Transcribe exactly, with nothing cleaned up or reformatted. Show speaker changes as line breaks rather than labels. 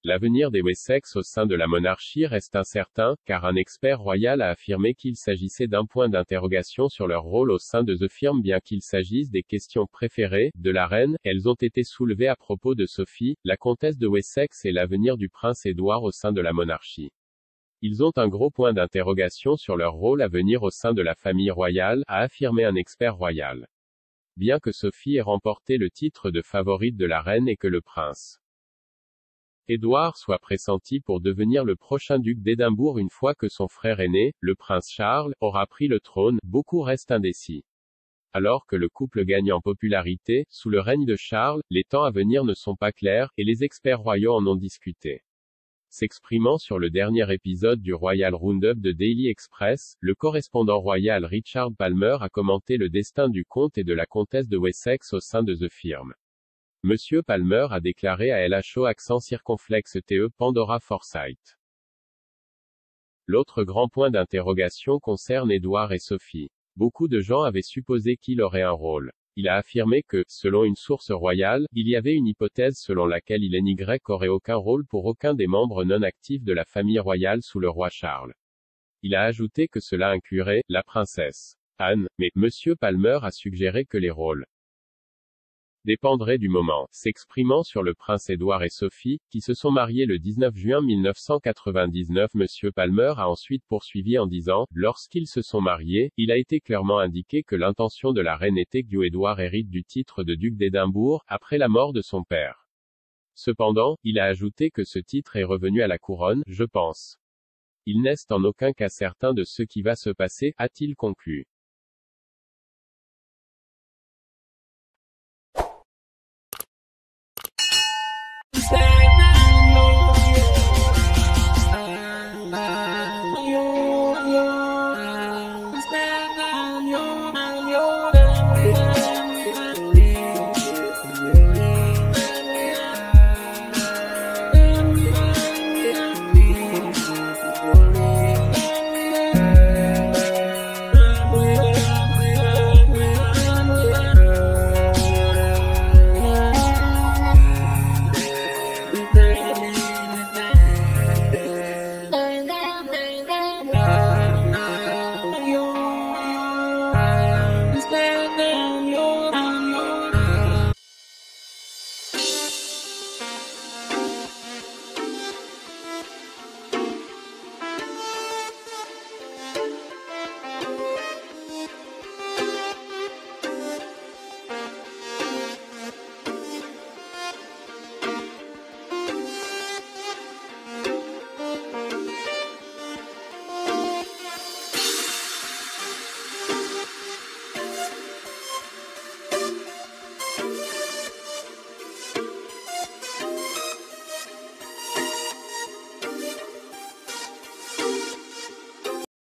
L'avenir des Wessex au sein de la monarchie reste incertain, car un expert royal a affirmé qu'il s'agissait d'un point d'interrogation sur leur rôle au sein de The Firm. Bien qu'il s'agisse des questions préférées de la reine, elles ont été soulevées à propos de Sophie, la comtesse de Wessex, et l'avenir du prince Édouard au sein de la monarchie. Ils ont un gros point d'interrogation sur leur rôle à venir au sein de la famille royale, a affirmé un expert royal. Bien que Sophie ait remporté le titre de favorite de la reine et que le prince Édouard soit pressenti pour devenir le prochain duc d'Édimbourg une fois que son frère aîné, le prince Charles, aura pris le trône, beaucoup restent indécis. Alors que le couple gagne en popularité, sous le règne de Charles, les temps à venir ne sont pas clairs, et les experts royaux en ont discuté. S'exprimant sur le dernier épisode du Royal Roundup de Daily Express, le correspondant royal Richard Palmer a commenté le destin du comte et de la comtesse de Wessex au sein de The Firm. Monsieur Palmer a déclaré à L H O accent circonflexe T E Pandora Forsyth. L'autre grand point d'interrogation concerne Édouard et Sophie. Beaucoup de gens avaient supposé qu'il aurait un rôle. Il a affirmé que, selon une source royale, il y avait une hypothèse selon laquelle il N Y aurait aucun rôle pour aucun des membres non actifs de la famille royale sous le roi Charles. Il a ajouté que cela inclurait la princesse Anne, mais Monsieur Palmer a suggéré que les rôles dépendrait du moment. S'exprimant sur le prince Édouard et Sophie, qui se sont mariés le dix-neuf juin mille neuf cent quatre-vingt-dix-neuf, Monsieur Palmer a ensuite poursuivi en disant, lorsqu'ils se sont mariés, il a été clairement indiqué que l'intention de la reine était que Édouard hérite du titre de duc d'Édimbourg, après la mort de son père. Cependant, il a ajouté que ce titre est revenu à la couronne, je pense. Il n'est en aucun cas certain de ce qui va se passer, a-t-il conclu.